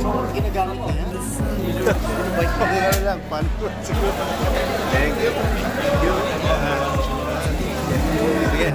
Ginagamit na yan. Pagkakala lang, paano siguro. Thank you. Thank you. Sige.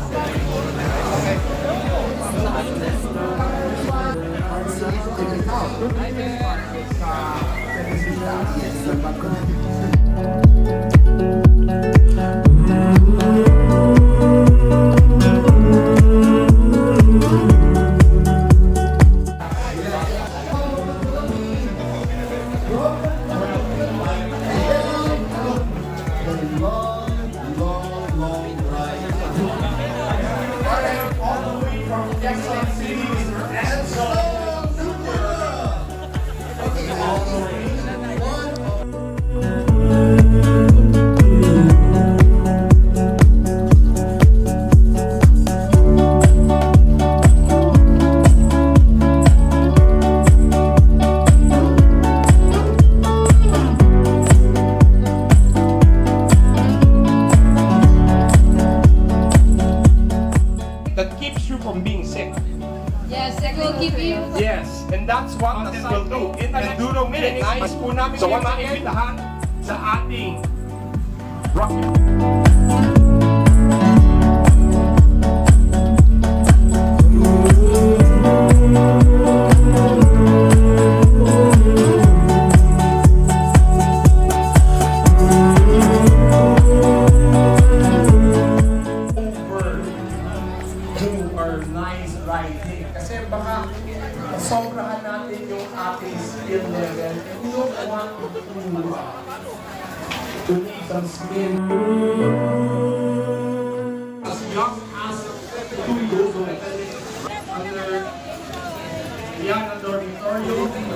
That keeps you from being sick. Yes, it will keep you. Yes, and that's what the will do. In the next 2 minutes, nais po namin kayo maimbitahan sa ating rocket. Nice writing. Kasi baka sobrahan natin yung ating skill level and we don't want to need some skill. As young as 2 years old, under Diana Dormitorio,